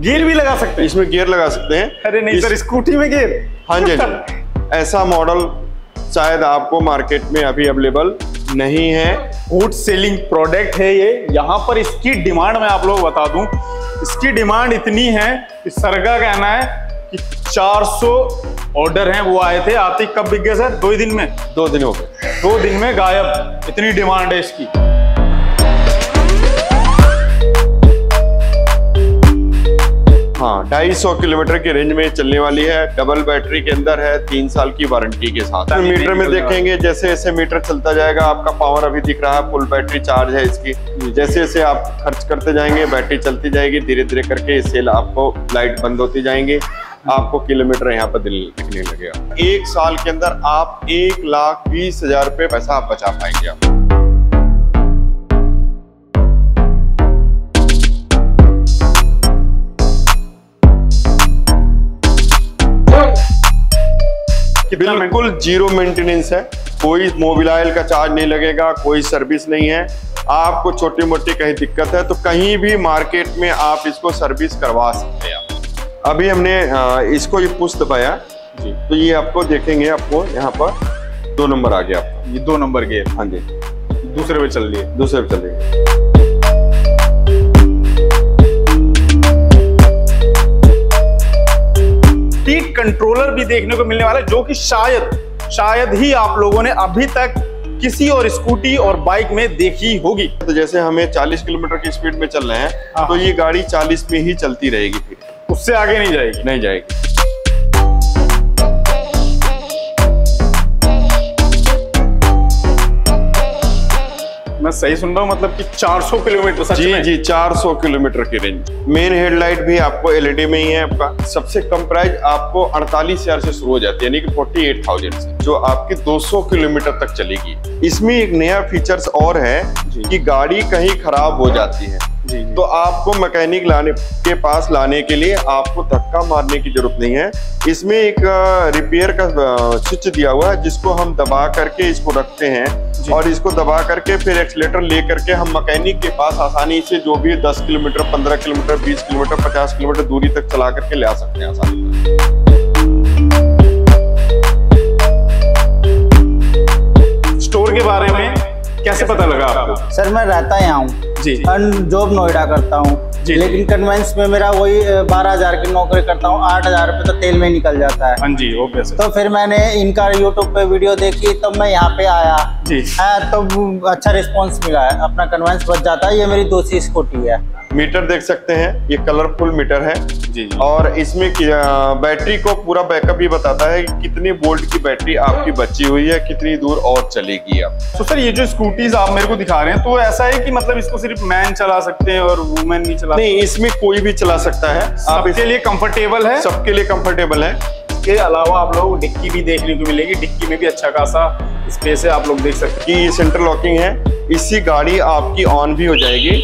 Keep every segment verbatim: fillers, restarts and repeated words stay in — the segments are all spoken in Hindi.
गियर भी लगा सकते हैं इसमें, गियर लगा सकते हैं। अरे नहीं इस... सर, स्कूटी में गियर? हाँ जी ऐसा मॉडल शायद आपको मार्केट में अभी अवेलेबल नहीं है। गुड सेलिंग प्रोडक्ट है ये। यहाँ पर इसकी डिमांड मैं आप लोगों को बता दूं, इसकी डिमांड इतनी है कि सर का कहना है कि चार सौ ऑर्डर हैं वो आए थे। आते कब बिक गए सर? दो ही दिन में? दो दिन हो गए, दो दिन में गायब। इतनी डिमांड है इसकी। हाँ ढाई सौ किलोमीटर की रेंज में चलने वाली है। डबल बैटरी के अंदर है, तीन साल की वारंटी के साथ। तो मीटर में देखेंगे जैसे जैसे मीटर चलता जाएगा आपका पावर अभी दिख रहा है, फुल बैटरी चार्ज है इसकी। जैसे जैसे आप खर्च करते जाएंगे बैटरी चलती जाएगी, धीरे धीरे करके इससे आपको लाइट बंद होती जाएंगी, आपको किलोमीटर यहाँ पर दिखने लगेगा। एक साल के अंदर आप एक लाख बीस हजार रुपये पैसा आप बचा पाएंगे आप। बिल्कुल जीरो मेंटेनेंस है, कोई मोबाइल का चार्ज नहीं लगेगा, कोई सर्विस नहीं है। आपको छोटी मोटी कहीं दिक्कत है तो कहीं भी मार्केट में आप इसको सर्विस करवा सकते हैं। अभी हमने इसको ये पुश दबाया जी, तो ये आपको देखेंगे, आपको यहाँ पर दो नंबर आ गया आपका। ये दो नंबर के? हाँ जी, दूसरे पे चल रही है। दूसरे पे चल रही है। स्पीड कंट्रोलर भी देखने को मिलने वाला है, जो कि शायद शायद ही आप लोगों ने अभी तक किसी और स्कूटी और बाइक में देखी होगी। तो जैसे हमें चालीस किलोमीटर की स्पीड में चल रहे हैं, हाँ। तो ये गाड़ी चालीस में ही चलती रहेगी, फिर उससे आगे नहीं जाएगी। नहीं जाएगी। मैं सही सुन रहा हूँ, मतलब कि चार सौ किलोमीटर? सच जी में? जी चार सौ किलोमीटर की रेंज। मेन हेडलाइट भी आपको एलईडी में ही है आपका। सबसे कम प्राइस आपको अड़तालीस हजार से शुरू हो जाती है, यानी कि अड़तालीस हजार से, जो आपकी दो सौ किलोमीटर तक चलेगी। इसमें एक नया फीचर्स और है कि गाड़ी कहीं खराब हो जाती है जी, जी। तो आपको मैकेनिक लाने के पास लाने के लिए आपको धक्का मारने की जरूरत नहीं है। इसमें एक रिपेयर का स्विच दिया हुआ है, जिसको हम दबा करके इसको रखते हैं, और इसको दबा करके फिर एक्सीलेटर ले करके हम मैकेनिक के पास आसानी से जो भी दस किलोमीटर, पंद्रह किलोमीटर, बीस किलोमीटर, पचास किलोमीटर दूरी तक चला करके ले आ सकते हैं आसानी से। स्टोर के बारे में कैसे पता लगा आपको? सर मैं रहता यहाँ हूँ जी, जॉब नोएडा करता हूँ, लेकिन कन्वेंस में मेरा वही बारह हजार की नौकरी करता हूँ, आठ हजार रुपये तो तेल में निकल जाता है। हाँ जी, ओबियस। तो फिर मैंने इनका यूट्यूब पे वीडियो देखी, तब तो मैं यहाँ पे आया जी, है तो अच्छा रिस्पांस मिला है, अपना कन्वेंस बच जाता है। ये मेरी दूसरी स्कूटी है। मीटर देख सकते हैं, ये कलरफुल मीटर है जी, और इसमें बैटरी को पूरा बैकअप भी बताता है कि कितनी वोल्ट की बैटरी आपकी बची हुई है, कितनी दूर और चलेगी आप। तो सर ये जो स्कूटीज आप मेरे को दिखा रहे हैं, तो ऐसा है कि मतलब इसको सिर्फ मैन चला सकते हैं और वुमेन नहीं चला? नहीं, इसमें कोई भी चला सकता है। आप सबके लिए कंफर्टेबल है? सबके लिए कंफर्टेबल है। इसके अलावा आप लोग डिक्की भी देखने को मिलेगी। डिक्की में भी अच्छा खासा स्पेस है, आप लोग देख सकते हैं। ये सेंटर लॉकिंग है, इससी गाड़ी आपकी ऑन भी हो जाएगी।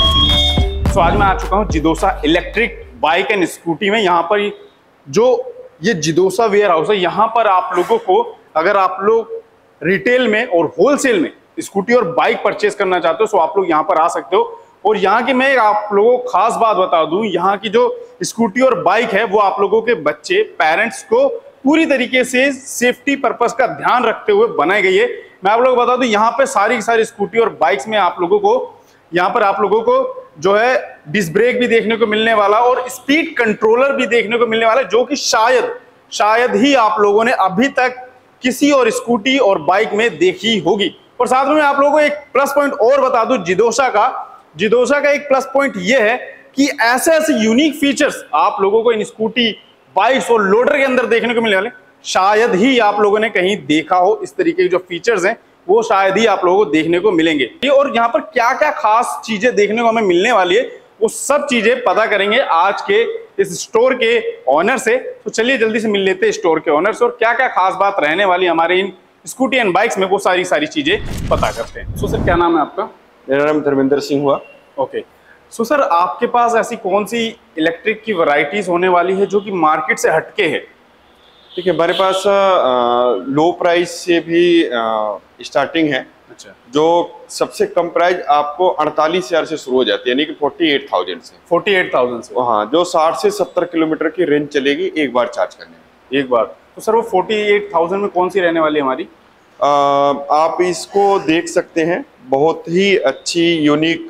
तो आज मैं आ चुका हूँ जिदोसा इलेक्ट्रिक बाइक एंड स्कूटी में। यहाँ पर जो ये जिदोसा वेयर हाउस है, यहाँ पर आप लोगों को अगर आप लोग रिटेल में और होलसेल में स्कूटी और बाइक परचेज करना चाहते हो तो आप लोग यहाँ पर आ सकते हो। और यहाँ की मैं आप लोगों को खास बात बता दूं, यहाँ की जो स्कूटी और बाइक है वो आप लोगों के बच्चे, पेरेंट्स को पूरी तरीके से सेफ्टी पर्पस का ध्यान रखते हुए बनाई गई है। मैं आप लोगों को बता दूं, यहाँ पे सारी की सारी स्कूटी और बाइक्स में आप लोगों को यहाँ पर आप लोगों को जो है डिस्क ब्रेक भी देखने को मिलने वाला और स्पीड कंट्रोलर भी देखने को मिलने वाला, जो कि शायद शायद ही आप लोगों ने अभी तक किसी और स्कूटी और बाइक में देखी होगी। और साथ में आप लोगों को एक प्लस पॉइंट और बता दूं, जिदोसा का जिदोसा का एक प्लस पॉइंट यह है कि ऐसे ऐसे यूनिक फीचर्स आप लोगों को इन स्कूटी, बाइक्स और लोडर के अंदर देखने को मिलने वाले, शायद ही आप लोगों ने कहीं देखा हो। इस तरीके के जो फीचर्स हैं वो शायद ही आप लोगों को देखने को मिलेंगे। और यहाँ पर क्या क्या खास चीजें देखने को हमें मिलने वाली है, वो सब चीजें पता करेंगे आज के इस स्टोर के ऑनर से। तो चलिए जल्दी से मिल लेते हैं स्टोर के ऑनर से, और क्या क्या खास बात रहने वाली हमारे इन स्कूटी एंड बाइक्स में वो सारी सारी चीजें पता करते हैं। सो सर क्या नाम है आपका? मेरा नाम धर्मेंद्र सिंह हुआ। ओके, सो सर आपके पास ऐसी कौन सी इलेक्ट्रिक की वैरायटीज होने वाली है जो कि मार्केट से हटके है? ठीक है, हमारे पास आ, लो प्राइस से भी आ, स्टार्टिंग है अच्छा, जो सबसे कम प्राइस आपको अड़तालीस हजार से शुरू हो जाती है, यानी कि फोर्टी एट थाउजेंड से। फोर्टी एट थाउजेंड से, हाँ, जो साठ से सत्तर किलोमीटर की रेंज चलेगी एक बार चार्ज करने में। एक बार। तो सर वो फोर्टी एट थाउजेंड में कौन सी रहने वाली है हमारी? आ, आप इसको देख सकते हैं, बहुत ही अच्छी यूनिक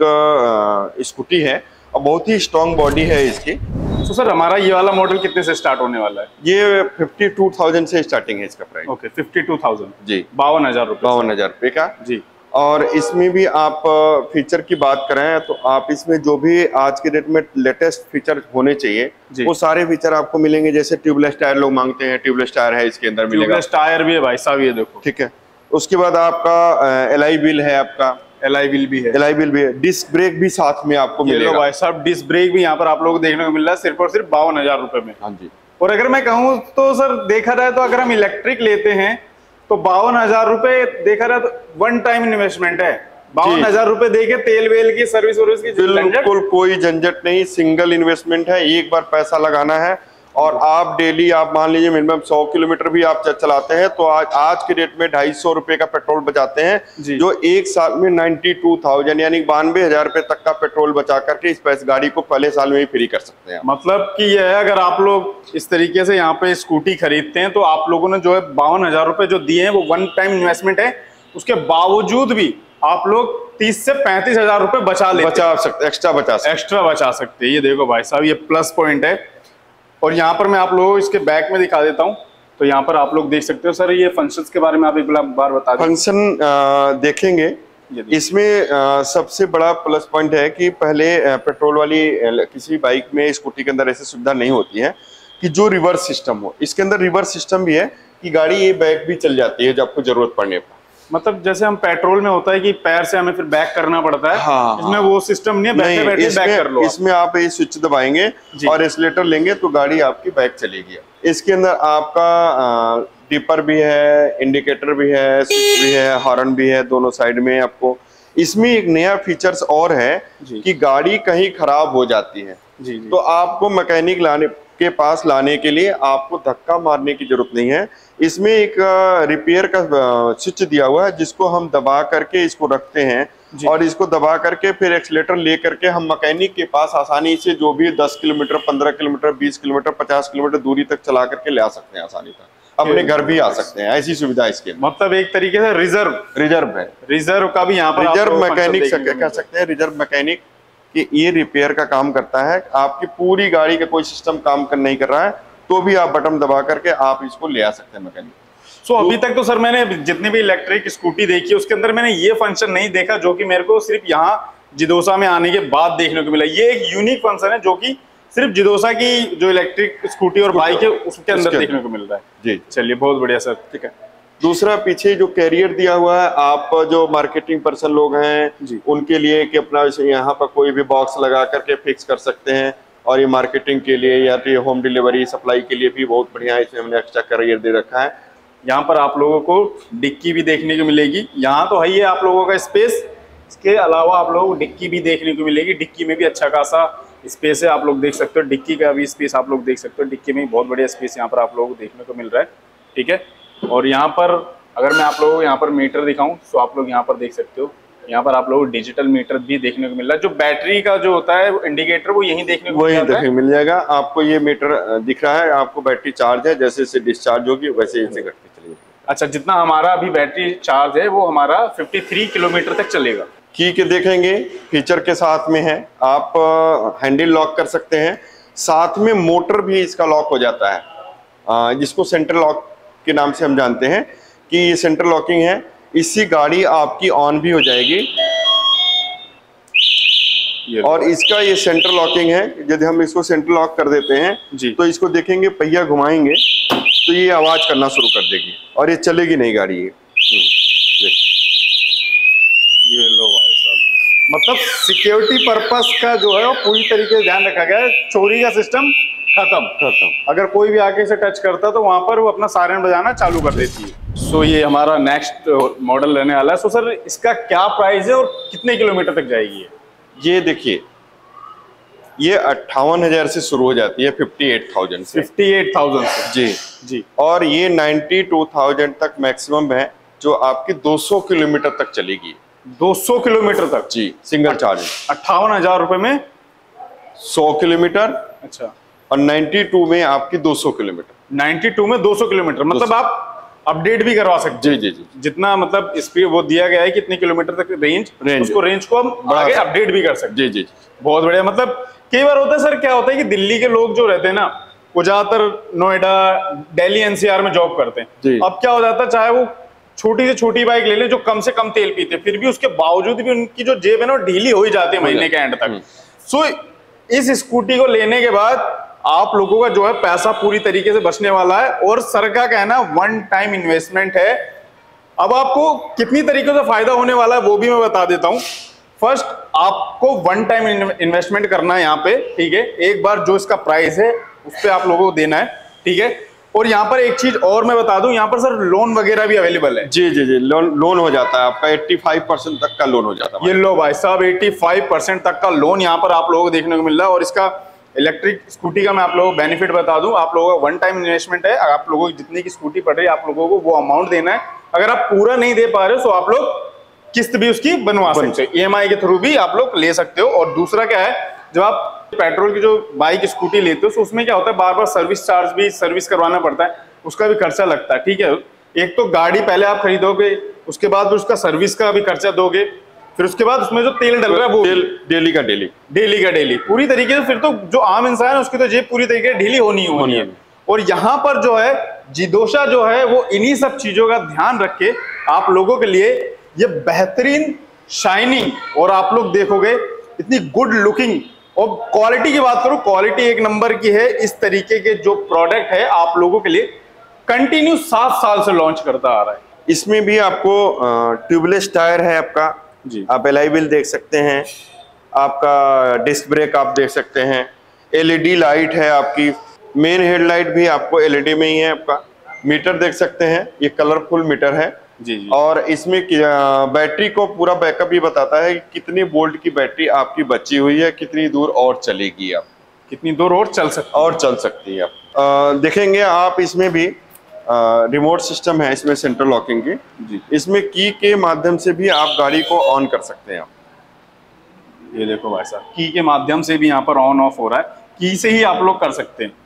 स्कूटी है और बहुत ही स्ट्रॉन्ग बॉडी है इसकी। तो सर हमारा ये वाला मॉडल कितने से स्टार्ट होने वाला है? ये फिफ्टी टू थाउजेंड से स्टार्टिंग है इसका price. Okay, fifty two thousand, जी, बावन हजार रुपए बावन हजार रुपये का जी। और इसमें भी आप फीचर की बात करें तो आप इसमें जो भी आज के डेट में लेटेस्ट फीचर होने चाहिए वो सारे फीचर आपको मिलेंगे। जैसे ट्यूबलेस टायर लोग मांगते हैं, ट्यूबलेस टायर है इसके अंदर मिलेगा। ट्यूबलेस टायर भी है भाई साहब, ये देखो। ठीक है, उसके बाद आपका एलआई व्हील है, आपका एलआई व्हील भी है, एलआई व्हील भी है, डिस्क ब्रेक भी साथ में आपको ये मिलेगा। लो भाई साहब, डिस्क ब्रेक भी यहाँ पर आप लोगों को देखने को मिल रहा है सिर्फ और सिर्फ बावन हजार रुपए में। हाँ जी। और अगर मैं कहूँ तो सर देखा जाए तो अगर हम इलेक्ट्रिक लेते हैं तो बावन हजार रुपए देखा जाए तो वन टाइम इन्वेस्टमेंट है। बावन हजार रुपए दे के तेल वेल की सर्विस वर्विस की बिल्कुल कोई झंझट नहीं, सिंगल इन्वेस्टमेंट है, एक बार पैसा लगाना है और आप डेली आप मान लीजिए मिनिमम सौ किलोमीटर भी आप चलाते हैं तो आज आज के डेट में ढाई सौ रुपए का पेट्रोल बचाते हैं, जो एक साल में नाइन्टी टू थाउजेंड यानी बानवे हजार रुपए तक का पेट्रोल बचा करके इस पैसे गाड़ी को पहले साल में ही फ्री कर सकते हैं। मतलब कि यह है, अगर आप लोग इस तरीके से यहाँ पे स्कूटी खरीदते हैं तो आप लोगों ने जो है बावन हजार रुपए जो दिए हैं वो वन टाइम इन्वेस्टमेंट है, उसके बावजूद भी आप लोग तीस से पैंतीस हजार रुपए बचा ले बचा सकते, एक्स्ट्रा बचा सकते एक्स्ट्रा बचा सकते हैं। ये देखो भाई साहब, ये प्लस पॉइंट है। और यहाँ पर मैं आप लोगों को इसके बैक में दिखा देता हूँ, तो यहाँ पर आप लोग देख सकते हो। सर ये फंक्शंस के बारे में आप एक बार बता दें। फंक्शन देखेंगे, इसमें आ, सबसे बड़ा प्लस पॉइंट है कि पहले आ, पेट्रोल वाली किसी बाइक में स्कूटी के अंदर ऐसी सुविधा नहीं होती है कि जो रिवर्स सिस्टम हो। इसके अंदर रिवर्स सिस्टम भी है कि गाड़ी ये बैक भी चल जाती है जब आपको जरूरत पड़ने पर। मतलब जैसे हम पेट्रोल में होता है कि पैर से हमें फिर बैक करना पड़ता है, हाँ, इसमें वो सिस्टम नहीं है, बैठे बैठे बैक कर लो। इसमें आप ये स्विच दबाएंगे और एक्सीलेटर लेंगे तो गाड़ी आपकी बैक चलेगी। इसके अंदर आपका डिपर भी है, इंडिकेटर भी है, स्विच भी है, हॉर्न भी है दोनों साइड में आपको। इसमें एक नया फीचर्स और है कि गाड़ी कहीं खराब हो जाती है जी, जी। तो आपको मैकेनिक लाने के पास लाने के लिए आपको धक्का मारने की जरूरत नहीं है। इसमें एक रिपेयर का स्विच दिया हुआ है जिसको हम दबा करके इसको रखते हैं और इसको दबा करके फिर एक्सीलेटर ले करके हम मैकेनिक के पास आसानी से जो भी दस किलोमीटर, पंद्रह किलोमीटर, बीस किलोमीटर, पचास किलोमीटर दूरी तक चला करके ले आ सकते हैं आसानी से, अपने घर भी आ सकते हैं। ऐसी सुविधा इसके मतलब एक तरीके से रिजर्व रिजर्व है, रिजर्व का भी यहाँ पर रिजर्व मैकेनिक कह सकते हैं। रिजर्व मैकेनिक कि ये रिपेयर का काम करता है, आपकी पूरी गाड़ी का कोई सिस्टम काम कर नहीं कर रहा है तो भी आप बटन दबा करके आप इसको ले आ सकते हैं मैकेनिक। सो so, अभी तक तो सर मैंने जितनी भी इलेक्ट्रिक स्कूटी देखी उसके अंदर मैंने ये फंक्शन नहीं देखा जो कि मेरे को सिर्फ यहाँ जिदोसा में आने के बाद देखने को मिला। ये एक यूनिक फंक्शन है जो कि सिर्फ जिदोसा की जो इलेक्ट्रिक स्कूटी और बाइक है उसके अंदर देखने को मिल रहा है जी। चलिए बहुत बढ़िया सर, ठीक है। दूसरा पीछे जो कैरियर दिया हुआ है, आप जो मार्केटिंग पर्सन लोग हैं उनके लिए कि अपना यहाँ पर कोई भी बॉक्स लगा करके फिक्स कर सकते हैं और ये मार्केटिंग के लिए या तो होम डिलीवरी सप्लाई के लिए भी बहुत बढ़िया है। इसमें हमने एक्स्ट्रा कैरियर दे रखा है। यहाँ पर आप लोगों को डिक्की भी देखने को मिलेगी। यहाँ तो है ये आप लोगों का स्पेस, इसके अलावा आप लोगों को डिक्की भी देखने को मिलेगी। डिक्की में भी अच्छा खासा स्पेस है, आप लोग देख सकते हो। डिक्की का भी स्पेस आप लोग देख सकते हो। डिक्की में बहुत बढ़िया स्पेस यहाँ पर आप लोगों को देखने को मिल रहा है, ठीक है। और यहाँ पर अगर मैं आप लोगों को यहाँ पर मीटर दिखाऊं तो आप लोग यहाँ पर देख सकते हो, यहाँ पर आप लोगों को डिजिटल मीटर भी देखने को मिल रहा है। जो बैटरी का जो होता है इंडिकेटर वो यहीं देखने को वही देखने मिल जाएगा आपको। ये मीटर दिख रहा है आपको, बैटरी चार्ज है, जैसे जैसे डिस्चार्ज होगी वैसे वैसे घटती चलेगी। अच्छा, जितना हमारा अभी बैटरी चार्ज है वो हमारा तिरेपन किलोमीटर तक चलेगा। की के देखेंगे फीचर के साथ में है, आप हैंडल लॉक कर सकते हैं, साथ में मोटर भी इसका लॉक हो जाता है जिसको सेंटर लॉक के नाम से हम जानते हैं कि ये सेंटर लॉकिंग है। इससी गाड़ी आपकी ऑन भी हो जाएगी और इसका ये सेंटर लॉकिंग है। यदि हम इसको सेंटर लॉक कर देते हैं जी तो इसको देखेंगे पहिया घुमाएंगे तो ये आवाज करना शुरू कर देगी और ये चलेगी नहीं गाड़ी। ये ये लो भाई साहब, मतलब सिक्योरिटी पर्पस का जो है वो पूरी तरीके से ध्यान रखा गया है। चोरी का सिस्टम खत्म खत्म अगर कोई भी आके से टच करता तो वहां पर वो अपना सायरन बजाना चालू कर देती है। सो so, ये हमारा नेक्स्ट मॉडल रहने वाला है। सो so, सर इसका क्या प्राइस है और कितने किलोमीटर तक जाएगी? ये देखिए, ये अट्ठावन हजार से शुरू हो जाती है, फिफ्टी एट थाउजेंड से फिफ्टी एट थाउजेंड से जी जी और ये नाइन्टी टू थाउजेंड तक मैक्सिमम है। जो आपकी दो सौ किलोमीटर तक चलेगी। दो सौ किलोमीटर तक? जी, सिंगल चार्ज। अट्ठावन हजार रुपए में सौ किलोमीटर। अच्छा। और बानवे में आपकी दो सौ किलोमीटर। बानवे में दो सौ किलोमीटर, मतलब आप अपडेट भी करवा सकते हैं। जी जी जी। जितना मतलब स्पीड वो दिया गया है कितने किलोमीटर तक रेंज, रेंज उसको रेंज को हम आगे अपडेट भी कर सकते हैं। जी जी। बहुत बढ़िया। मतलब कई बार होता है सर, क्या होता है कि दिल्ली के लोग जो रहते हैं ना, वो ज्यादातर नोएडा, दिल्ली, एनसीआर में जॉब करते हैं। अब क्या हो जाता है, चाहे वो छोटी से छोटी बाइक ले लें जो कम से कम तेल पीते, फिर भी उसके बावजूद भी उनकी जो जेब है ना ढीली हो ही जाती है महीने के एंड तक। सो इस स्कूटी को लेने के बाद आप लोगों का जो है पैसा पूरी तरीके से बचने वाला है, और सर का कहना वन टाइम इन्वेस्टमेंट है। अब आपको कितनी तरीके से फायदा होने वाला है वो भी मैं बता देता हूं। फर्स्ट, आपको वन टाइम इन्वेस्टमेंट करना है यहाँ पे, ठीक है। एक बार जो इसका प्राइस है उस पर आप लोगों को देना है, ठीक है। और यहाँ पर एक चीज और मैं बता दूं, यहाँ पर सर लोन वगैरह भी अवेलेबल है। जी जी जी, लोन लोन हो जाता है आपका पचासी परसेंट तक का लोन हो जाता है। ये लो भाई साहब, पचासी परसेंट तक का लोन यहाँ पर आप लोगों को देखने को मिल रहा है। और इसका इलेक्ट्रिक स्कूटी का मैं आप लोगों को बेनिफिट बता दूं, आप लोगों का वन टाइम इन्वेस्टमेंट है। आप लोगों की जितनी की स्कूटी पड़ रही है आप लोगों को वो अमाउंट देना है। अगर आप पूरा नहीं दे पा रहे हो तो आप लोग किस्त भी उसकी बनवा सकते हो, ईएमआई के थ्रू भी आप लोग ले सकते हो। और दूसरा क्या है, जब आप पेट्रोल की जो बाइक स्कूटी लेते हो तो उसमें क्या होता है, बार बार सर्विस चार्ज भी सर्विस करवाना पड़ता है, उसका भी खर्चा लगता है, ठीक है। एक तो गाड़ी पहले आप खरीदोगे, उसके बाद उसका सर्विस का भी खर्चा दोगे, फिर उसके बाद उसमें जो तेल डल रहा है वो डेली का डेली डेली का डेली पूरी तरीके से, फिर तो जो आम इंसान है उसकी तो जेब पूरी तरीके से ढीली होनी होनी है। और यहाँ पर जो है जिदोशा जो है वो इन्हीं सब चीजों का ध्यान रख के आप लोगों के लिए ये बेहतरीन शाइनिंग, और आप लोग देखोगे इतनी गुड लुकिंग, और क्वालिटी की बात करूं, क्वालिटी एक नंबर की है। इस तरीके के जो प्रोडक्ट है आप लोगों के लिए कंटिन्यू सात साल से लॉन्च करता आ रहा है। इसमें भी आपको ट्यूबलेस टायर है आपका जी, आप एलॉय व्हील देख सकते हैं, आपका डिस्क ब्रेक आप देख सकते हैं, एलईडी लाइट है आपकी, मेन हेडलाइट भी आपको एलईडी में ही है आपका, मीटर देख सकते हैं, ये कलरफुल मीटर है जी जी। और इसमें बैटरी को पूरा बैकअप भी बताता है कि कितनी वोल्ट की बैटरी आपकी बची हुई है, कितनी दूर और चलेगी, आप कितनी दूर और चल सकती और चल सकती है आप। आ, देखेंगे आप इसमें भी रिमोट सिस्टम है, इसमें सेंट्रल लॉकिंग की जी, इसमें की के माध्यम से भी आप गाड़ी को ऑन कर सकते हैं। आप ये देखो भाई साहब, की के माध्यम से भी यहाँ पर ऑन ऑफ हो रहा है, की से ही आप लोग कर सकते हैं।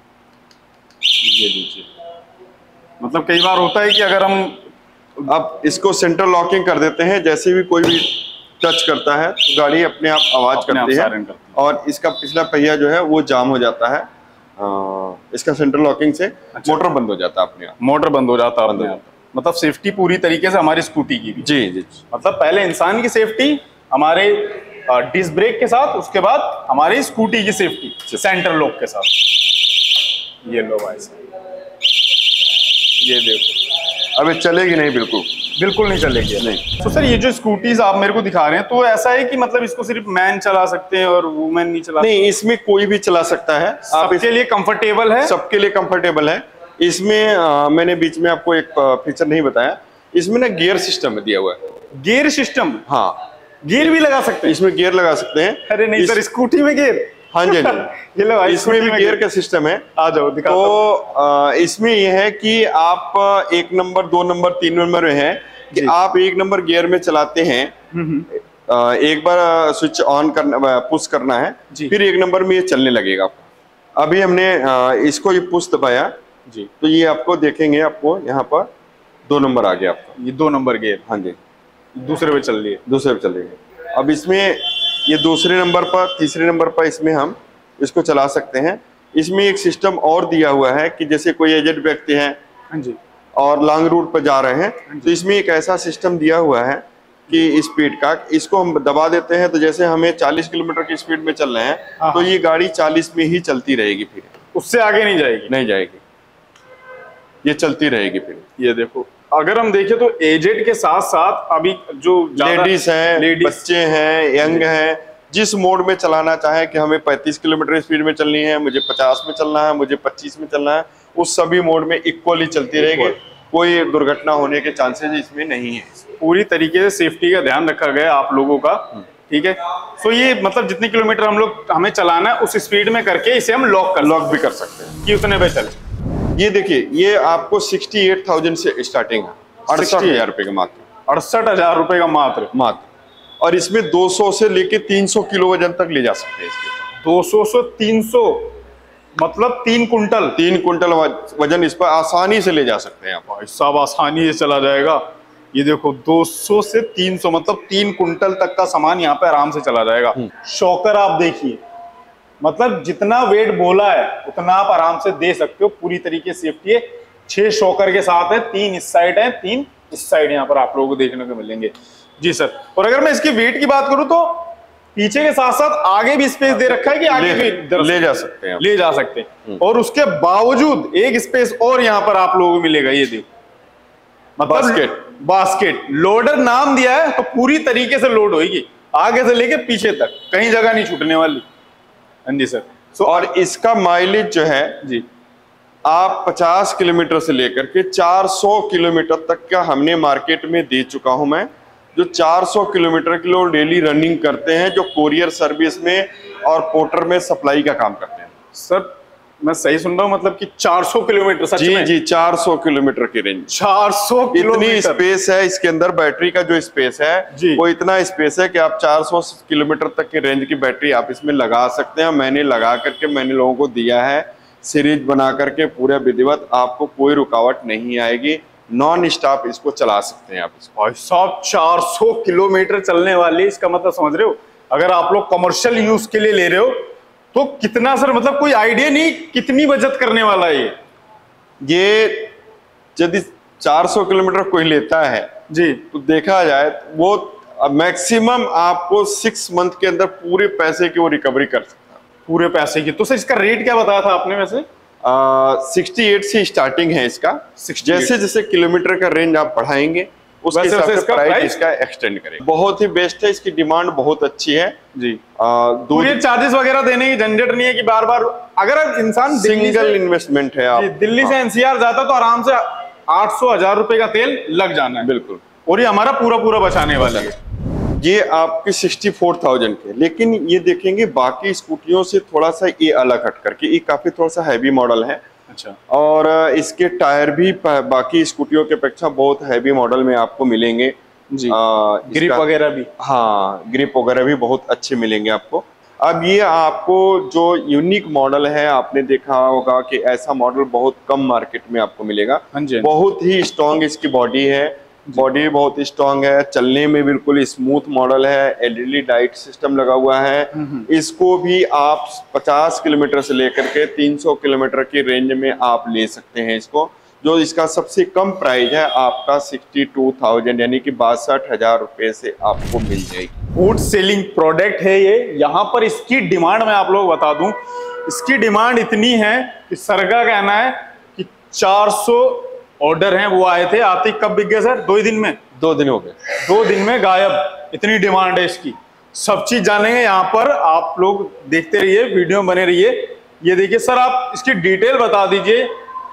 ये लीजिए, मतलब कई बार होता है कि अगर हम अब इसको सेंट्रल लॉकिंग कर देते हैं, जैसे भी कोई भी टच करता है तो गाड़ी अपने आप आवाज करती है, और इसका पिछला पहिया जो है वो जाम हो जाता है। आ, इसका सेंट्रल लॉकिंग से अच्छा, मोटर बंद हो जाता है अपने आप, मोटर बंद हो जाता है, मतलब सेफ्टी पूरी तरीके से हमारी स्कूटी की भी। जी जी, मतलब पहले इंसान की सेफ्टी हमारे डिस्क ब्रेक के साथ, उसके बाद हमारी स्कूटी की सेफ्टी सेंटर लॉक के साथ। ये लो भाई साहब, ये देखो, अबे चलेगी नहीं, बिल्कुल बिल्कुल नहीं चलेगी नहीं। तो सर ये जो स्कूटीज आप मेरे को दिखा रहे हैं, तो ऐसा है कि मतलब इसको सिर्फ मैन चला सकते हैं और वुमेन नहीं चला? नहीं, इसमें कोई भी चला सकता है, सबके लिए कंफर्टेबल है, सबके लिए कंफर्टेबल है। इसमें आ, मैंने बीच में आपको एक फीचर नहीं बताया, इसमें ना गियर सिस्टम दिया हुआ है। Gear system? हाँ, गियर भी लगा सकते हैं इसमें, गियर लगा सकते हैं। अरे नहीं सर, स्कूटी में गियर? हाँ जी, ये लो, इसमें भी गियर का सिस्टम है। आ जाओ दिखाता तो इसमें यह है कि आप एक नंबर, दो नंबर, तीन नंबर में है कि आप एक नंबर गियर में चलाते हैं, एक बार स्विच ऑन करना, पुश करना है, फिर एक नंबर में ये चलने लगेगा। अभी हमने इसको ये पुश दबाया जी, तो ये आपको देखेंगे, आपको यहाँ पर दो नंबर आ गया आपका, ये दो नंबर गियर। हाँ जी, दूसरे पे चल रही है, दूसरे पे चल रही है। अब इसमें ये दूसरे नंबर पर, तीसरे नंबर पर इसमें हम इसको चला सकते हैं। इसमें एक सिस्टम और दिया हुआ है कि जैसे कोई एजेड व्यक्ति हैं हाँ जी, और लॉन्ग रूट पर जा रहे हैं, तो इसमें एक ऐसा सिस्टम दिया हुआ है कि स्पीड का, इसको हम दबा देते हैं तो जैसे हमें चालीस किलोमीटर की स्पीड में चल रहे हैं तो ये गाड़ी चालीस में ही चलती रहेगी, फिर उससे आगे नहीं जाएगी, नहीं जाएगी, ये चलती रहेगी। फिर ये देखो, अगर हम देखें तो एजेड के साथ साथ अभी जो लेडीज हैं, बच्चे हैं, यंग हैं, जिस मोड में चलाना चाहे कि हमें पैंतीस किलोमीटर स्पीड में चलनी है, मुझे पचास में चलना है, मुझे पच्चीस में चलना है, उस सभी मोड में इक्वली चलती रहेगी, कोई दुर्घटना होने के चांसेस इसमें नहीं है। पूरी तरीके से सेफ्टी का ध्यान रखा गया आप लोगों का, ठीक है। सो ये मतलब जितने किलोमीटर हम लोग हमें चलाना है उस स्पीड में करके इसे हम लॉक कर लॉक भी कर सकते हैं कि उतने पे चले। ये देखिए, ये आपको अड़सठ हज़ार से स्टार्टिंग है, अड़सठ हजार रुपए का मात्र, अड़सठ हजार रुपए का मात्र मात्र। और इसमें दो सौ से लेके तीन सौ किलो वजन तक ले जा सकते हैं इसके। दो सौ से तीन सौ मतलब तीन कुंटल तीन कुंटल वजन इस पर आसानी से ले जा सकते हैं आप। भाई साहब आसानी से चला जाएगा। ये देखो दो सौ से तीन सौ मतलब तीन कुंटल तक का सामान यहाँ पे आराम से चला जाएगा। शॉकर आप देखिए, मतलब जितना वेट बोला है उतना आप आराम से दे सकते हो, पूरी तरीके से सेफ्टी है। छह शॉकर के साथ है, तीन इस साइड है, तीन इस साइड यहाँ पर आप लोगों को देखने को मिलेंगे। जी सर। और अगर मैं इसकी वेट की बात करूं तो पीछे के साथ साथ आगे भी स्पेस दे रखा है कि आगे ले, भी ले जा सकते हैं ले जा सकते हैं। और उसके बावजूद एक स्पेस और यहाँ पर आप लोगों को मिलेगा, ये देखो मतलब बास्केट बास्केट लोडर नाम दिया है तो पूरी तरीके से लोड होगी, आगे से लेके पीछे तक कहीं जगह नहीं छूटने वाली। हाँ जी सर। so, और इसका माइलेज जो है जी आप पचास किलोमीटर से लेकर के चार सौ किलोमीटर तक का हमने मार्केट में दे चुका हूं मैं, जो चार सौ किलोमीटर की लोग डेली रनिंग करते हैं, जो कोरियर सर्विस में और पोर्टर में सप्लाई का काम करते हैं। सर मैं सही सुन रहा हूँ, मतलब कि चार सौ किलोमीटर सच जी में? जी चार सौ किलोमीटर की रेंज। चार सौ इतनी स्पेस है इसके अंदर, बैटरी का जो स्पेस है वो इतना स्पेस है कि आप चार सौ किलोमीटर तक की रेंज की बैटरी आप इसमें लगा सकते हैं। मैंने लगा करके मैंने लोगों को दिया है, सीरीज बना करके पूरा विधिवत, आपको कोई रुकावट नहीं आएगी, नॉन स्टॉप इसको चला सकते हैं आप इसको। भाई साहब चार सौ किलोमीटर चलने वाली, इसका मतलब समझ रहे हो, अगर आप लोग कमर्शियल यूज के लिए ले रहे हो तो कितना सर, मतलब कोई आइडिया नहीं कितनी बचत करने वाला है ये। ये यदि चार सौ किलोमीटर कोई लेता है जी तो देखा जाए वो मैक्सिमम आपको सिक्स मंथ के अंदर पूरे पैसे की वो रिकवरी कर सकता है, पूरे पैसे की। तो सर इसका रेट क्या बताया था आपने वैसे? सिक्सटी एट से स्टार्टिंग है इसका। जैसे जैसे किलोमीटर का रेंज आप बढ़ाएंगे उसके हिसाब से इसका प्राइस इसका एक्सटेंड करेगा। बहुत ही बेस्ट है, इसकी डिमांड बहुत अच्छी है जी। कोरियर चार्जेस वगैरह देने की झंझट नहीं है कि बार बार, अगर इंसान सिंगल इन्वेस्टमेंट है, आप दिल्ली से एनसीआर जाता तो आराम से आठ सौ हजार रुपए का तेल लग जाना है। बिल्कुल। और ये हमारा पूरा पूरा बचाने वाला है। ये आपके सिक्सटी फोर थाउजेंड के, लेकिन ये देखेंगे बाकी स्कूटियों से थोड़ा सा ये अलग हट करके, ये काफी थोड़ा सा हैवी मॉडल है। अच्छा। और इसके टायर भी बाकी स्कूटियों के अपेक्षा बहुत हैवी मॉडल में आपको मिलेंगे जी। आ, ग्रिप वगैरह भी, हाँ ग्रिप वगैरह भी बहुत अच्छे मिलेंगे आपको। अब ये आपको जो यूनिक मॉडल है, आपने देखा होगा कि ऐसा मॉडल बहुत कम मार्केट में आपको मिलेगा। बहुत ही स्ट्रॉन्ग इसकी बॉडी है, बॉडी बहुत स्ट्रॉन्ग है, चलने में बिल्कुल स्मूथ मॉडल है, एलईडी लाइट सिस्टम लगा हुआ है। इसको भी आप पचास किलोमीटर से लेकर के तीन सौ किलोमीटर की रेंज में आप ले सकते हैं इसको, जो इसका सबसे कम प्राइस है आपका सिक्सटी टू थाउजेंड यानी कि बासठ हजार रुपए से आपको मिल जाएगी। गुड सेलिंग प्रोडक्ट है ये। यहाँ पर इसकी डिमांड मैं आप लोग बता दूं, इसकी डिमांड इतनी है कि सर का कहना है कि चार सौ ऑर्डर हैं वो आए थे, आते कब बिक गए सर? दो ही दिन में, दो दिन हो गए, दो दिन में गायब। इतनी डिमांड है इसकी। सब चीज जानेंगे यहाँ पर, आप लोग देखते रहिए, वीडियो बने रहिए। ये देखिए सर, आप इसकी डिटेल बता दीजिए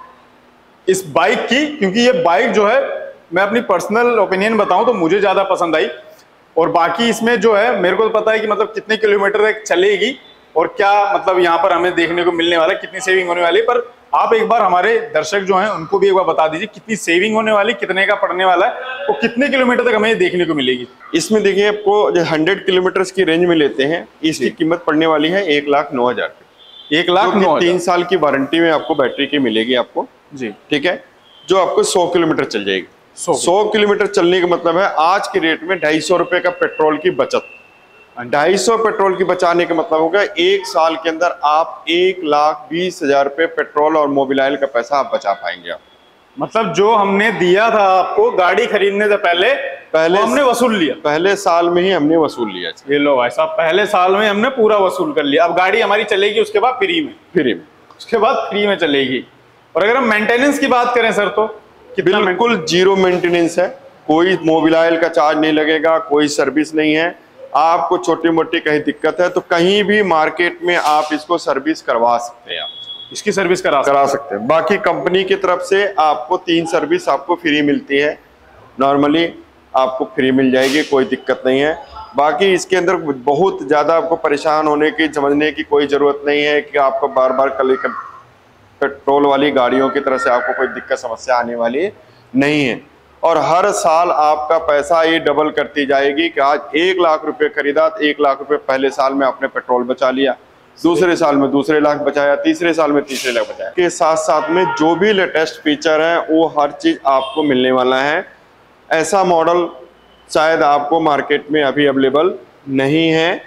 इस बाइक की, क्योंकि ये बाइक जो है मैं अपनी पर्सनल ओपिनियन बताऊं तो मुझे ज्यादा पसंद आई। और बाकी इसमें जो है मेरे को पता है कि मतलब कितने किलोमीटर तक चलेगी और क्या मतलब यहाँ पर हमें देखने को मिलने वाला है, कितनी सेविंग होने वाली है। पर आप एक बार हमारे दर्शक जो हैं उनको भी एक बार बता दीजिए कितनी सेविंग होने वाली, कितने का पड़ने वाला है और कितने किलोमीटर तक हमें देखने को मिलेगी। इसमें देखिए आपको जो हंड्रेड किलोमीटर की रेंज में लेते हैं, इसकी कीमत पड़ने वाली है एक लाख नौ हजार रुपये। एक लाख नौ तीन साल की वारंटी में आपको बैटरी की मिलेगी आपको जी, ठीक है, जो आपको सौ किलोमीटर चल जाएगी। सौ किलोमीटर चलने का मतलब है आज के रेट में ढाई सौ रुपए का पेट्रोल की बचत। ढाई सौ पेट्रोल की बचाने का मतलब होगा एक साल के अंदर आप एक लाख बीस हजार रुपए पेट्रोल और मोबिलाइल का पैसा आप बचा पाएंगे। आप मतलब जो हमने दिया था आपको गाड़ी खरीदने से पहले पहले हमने वसूल लिया, पहले साल में ही हमने वसूल लिया। ये लो भाई साहब, पहले साल में हमने पूरा वसूल कर लिया। अब गाड़ी हमारी चलेगी उसके बाद फ्री में, फ्री में उसके बाद फ्री में चलेगी। और अगर हम मेंटेनेंस की बात करें सर तो बिल्कुल जीरो मेंटेनेंस है, कोई मोबिलाइल का चार्ज नहीं लगेगा, कोई सर्विस नहीं है। आपको छोटी मोटी कहीं दिक्कत है तो कहीं भी मार्केट में आप इसको सर्विस करवा सकते हैं, आप इसकी सर्विस करा करा सकते हैं। बाकी कंपनी की तरफ से आपको तीन सर्विस आपको फ्री मिलती है, नॉर्मली आपको फ्री मिल जाएगी, कोई दिक्कत नहीं है। बाकी इसके अंदर बहुत ज़्यादा आपको परेशान होने की समझने की कोई ज़रूरत नहीं है कि आपको बार बार कल पेट्रोल वाली गाड़ियों की तरह से आपको कोई दिक्कत समस्या आने वाली नहीं है। और हर साल आपका पैसा ये डबल करती जाएगी कि आज एक लाख रुपए खरीदा, एक लाख रुपए पहले साल में आपने पेट्रोल बचा लिया, दूसरे साल में दूसरे लाख बचाया, तीसरे साल में तीसरे लाख बचाया। के साथ साथ में जो भी लेटेस्ट फीचर है वो हर चीज आपको मिलने वाला है। ऐसा मॉडल शायद आपको मार्केट में अभी अवेलेबल नहीं है।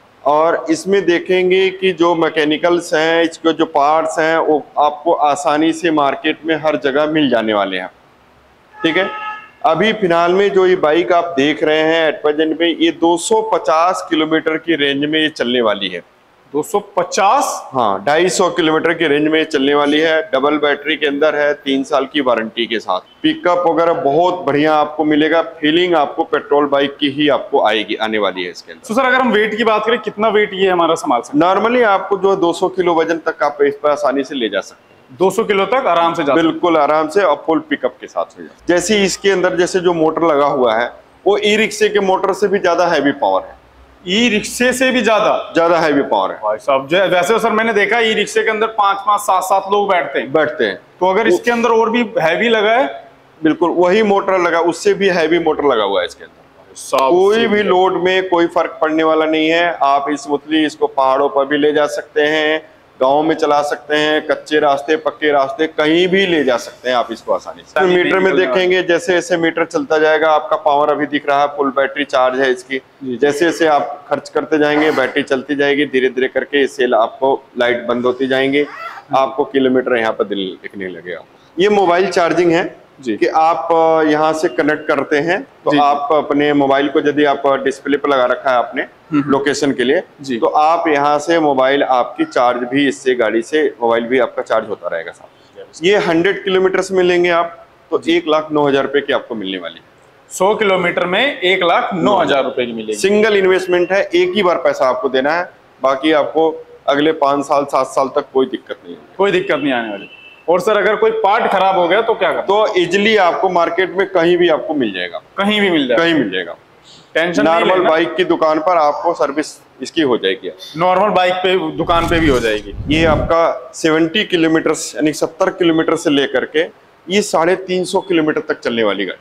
और इसमें देखेंगे कि जो मैकेनिकल्स हैं, इसके जो पार्ट्स हैं, वो आपको आसानी से मार्केट में हर जगह मिल जाने वाले हैं। ठीक है, अभी फिलहाल में जो ये बाइक आप देख रहे हैं एट प्रेजेंट में, ये दो सौ पचास किलोमीटर की रेंज में ये चलने वाली है। दो सौ पचास? हाँ, ढाई सौ किलोमीटर की रेंज में चलने वाली है। डबल बैटरी के अंदर है, तीन साल की वारंटी के साथ। पिकअप वगैरह बहुत बढ़िया आपको मिलेगा। फीलिंग आपको पेट्रोल बाइक की ही आपको आएगी, आने वाली है इसके अंदर। तो सर अगर हम वेट की बात करें, कितना वेट ये हमारा संभाल सकता है? नॉर्मली आपको जो दो सौ किलो वजन तक आप इस पर आसानी से ले जा सकते हैं। दो सौ किलो तक आराम से जा सकते हैं? बिल्कुल आराम से, और फुल पिकअप के साथ हो जाए। जैसे इसके अंदर जैसे जो मोटर लगा हुआ है वो ई रिक्शे के मोटर से भी ज्यादा हैवी पावर है। ई रिक्शे से भी ज्यादा ज्यादा हैवी पावर है भाई साहब। जो वैसे तो सर मैंने देखा ई रिक्शे के अंदर पांच पांच सात सात लोग बैठते हैं बैठते हैं तो अगर इसके अंदर और भी हैवी लगा है, बिल्कुल वही मोटर लगा, उससे भी हैवी मोटर लगा हुआ है इसके अंदर। कोई भी लोड में कोई फर्क पड़ने वाला नहीं है। आप स्मूथली इसको पहाड़ों पर भी ले जा सकते हैं, गांव में चला सकते हैं, कच्चे रास्ते पक्के रास्ते कहीं भी ले जा सकते हैं आप इसको आसानी से। तो मीटर में देखेंगे जैसे जैसे मीटर चलता जाएगा आपका पावर अभी दिख रहा है, फुल बैटरी चार्ज है इसकी। जैसे जैसे आप खर्च करते जाएंगे बैटरी चलती जाएगी, धीरे धीरे करके इससे आपको लाइट बंद होती जाएंगी, आपको किलोमीटर यहाँ पर दिखने लगेगा। ये मोबाइल चार्जिंग है जी, कि आप यहाँ से कनेक्ट करते हैं तो आप अपने मोबाइल को, यदि आप डिस्प्ले पर लगा रखा है आपने लोकेशन के लिए, तो आप यहाँ से मोबाइल आपकी चार्ज भी, इससे गाड़ी से मोबाइल भी आपका चार्ज होता रहेगा साथ। ये हंड्रेड किलोमीटर में लेंगे आप तो एक लाख नौ हजार रुपए की आपको मिलने वाली है। सौ किलोमीटर में एक लाख नौ हजार रुपए की मिलेगी। सिंगल इन्वेस्टमेंट है, एक ही बार पैसा आपको देना है, बाकी आपको अगले पांच साल सात साल तक कोई दिक्कत नहीं है, कोई दिक्कत नहीं आने वाली। और सर अगर कोई पार्ट खराब हो गया तो क्या करना? तो इजिली आपको मार्केट में कहीं भी आपको मिल जाएगा, कहीं भी मिल जाएगा, कहीं मिल जाएगा। टेंशन नॉर्मल बाइक की दुकान पर आपको सर्विस इसकी हो जाएगी, नॉर्मल बाइक पे दुकान पे भी हो जाएगी। ये आपका सत्तर किलोमीटर यानी सत्तर किलोमीटर से लेकर के ये साढ़े तीन सौ किलोमीटर तक चलने वाली गाड़ी,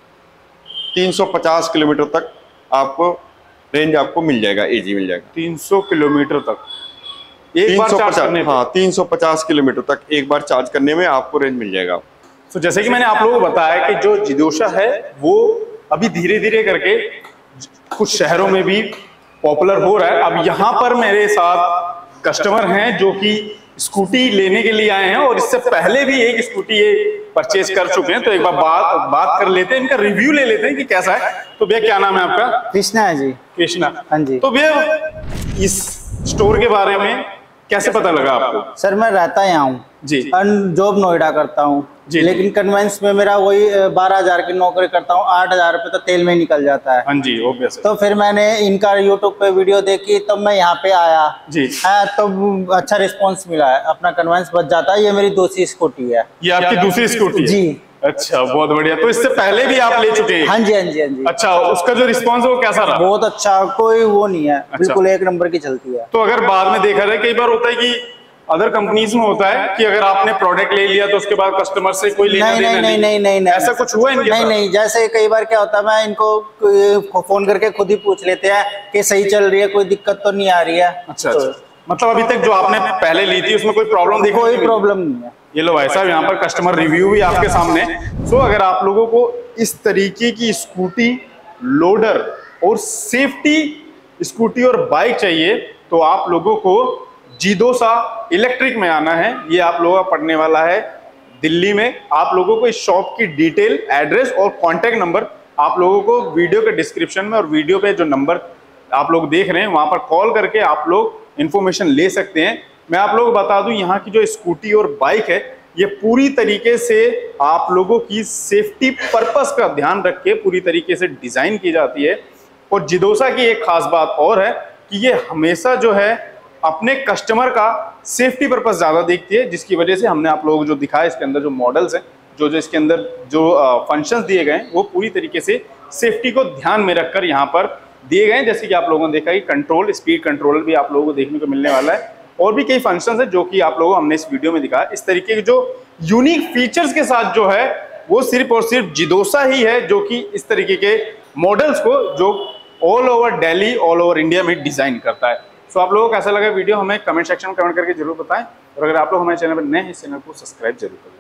तीन सौ पचास किलोमीटर तक आपको रेंज आपको मिल जाएगा, इजी मिल जाएगा। तीन सौ किलोमीटर तक एक बार चार्ज करने पे? हाँ, तीन सौ पचास किलोमीटर तक एक बार चार्ज करने में आपको रेंज मिल जाएगा। तो जैसे कि मैंने आप लोगों को बताया कि जो जिदोशा है वो अभी धीरे धीरे करके कुछ शहरों में भी पॉपुलर हो रहा है। अब यहाँ पर मेरे साथ कस्टमर हैं जो कि स्कूटी लेने के लिए आए हैं और इससे पहले भी एक स्कूटी ये परचेज कर चुके हैं, तो एक बार बात बात कर लेते हैं, इनका रिव्यू ले लेते हैं कि कैसा है। तो भैया क्या नाम है आपका? कृष्णा है जी। कृष्णा, हाँ जी। तो भैया इस स्टोर के बारे में कैसे पता लगा आपको? सर मैं रहता यहाँ हूँ जी, जॉब नोएडा करता हूँ जी, लेकिन कन्वेंस में मेरा वही बारह हजार की नौकरी करता हूँ, आठ हजार रुपये तो तेल में निकल जाता है। हाँ जी, ऑब्वियस। तो फिर मैंने इनका यूट्यूब पे वीडियो देखी तब मैं यहाँ पे आया जी, है तो अच्छा रिस्पांस मिला है, अपना कन्वेंस बच जाता है। ये मेरी दूसरी स्कूटी है। ये आपकी दूसरी स्कूटी है? जी। अच्छा, बहुत बढ़िया। तो इससे पहले भी आप ले चुके हैं? हाँ जी, हाँ जी, हाँ जी। अच्छा, उसका जो रिस्पांस है वो कैसा रहा? बहुत अच्छा, कोई वो नहीं है, अच्छा। बिल्कुल एक नंबर की चलती है। तो अगर बाद में देखा जाए, कई बार होता है कि अदर कंपनीज में होता है कि अगर आपने प्रोडक्ट ले लिया तो उसके बाद कस्टमर से कोई लेना नहीं देना नहीं नहीं, नहीं नहीं नहीं ऐसा कुछ हुआ इनके नहीं साथ? नहीं, जैसे कई बार क्या होता है मैं इनको फोन करके खुद ही पूछ लेते हैं कि सही चल रही है, कोई दिक्कत तो नहीं आ रही है। अच्छा अच्छा, मतलब अभी तक जो आपने पहले ली थी उसमें कोई प्रॉब्लम देखी? कोई प्रॉब्लम नहीं है। ये लो भाई साहब, यहाँ पर कस्टमर रिव्यू भी आपके सामने। सो अगर आप लोगों को इस तरीके की स्कूटी, लोडर और सेफ्टी स्कूटी और बाइक चाहिए तो आप लोगों को जिदोशा इलेक्ट्रिक में आना है। ये आप लोगों का पड़ने वाला है दिल्ली में। आप लोगों को इस शॉप की डिटेल, एड्रेस और कॉन्टेक्ट नंबर आप लोगों को वीडियो के डिस्क्रिप्शन में और वीडियो पे जो नंबर आप लोग देख रहे हैं वहां पर कॉल करके आप लोग इंफॉर्मेशन ले सकते हैं। मैं आप लोगों को बता दूं, यहाँ की जो स्कूटी और बाइक है ये पूरी तरीके से आप लोगों की सेफ्टी पर्पस का ध्यान रख के पूरी तरीके से डिजाइन की जाती है। और जिदोशा की एक खास बात और है कि ये हमेशा जो है अपने कस्टमर का सेफ्टी पर्पस ज्यादा देखती है, जिसकी वजह से हमने आप लोगों को जो दिखाया इसके अंदर जो मॉडल्स हैं, जो जो इसके अंदर जो फंक्शंस दिए गए हैं वो पूरी तरीके से सेफ्टी को ध्यान में रखकर यहाँ पर दिए गए हैं। जैसे कि आप लोगों ने देखा कि कंट्रोल, स्पीड कंट्रोल भी आप लोगों को देखने को मिलने वाला है और भी कई फंक्शंस हैं जो कि आप लोगों को हमने इस वीडियो में दिखाया। इस तरीके के जो यूनिक फीचर्स के साथ जो है वो सिर्फ और सिर्फ जिदोसा ही है जो कि इस तरीके के मॉडल्स को जो all over Delhi, all over India में डिजाइन करता है। सो आप लोगों को कैसा लगा वीडियो हमें कमेंट सेक्शन में कमेंट करके जरूर बताएं, और अगर आप लोग हमारे चैनल पर नए हैं, इस चैनल को सब्सक्राइब जरूर करें।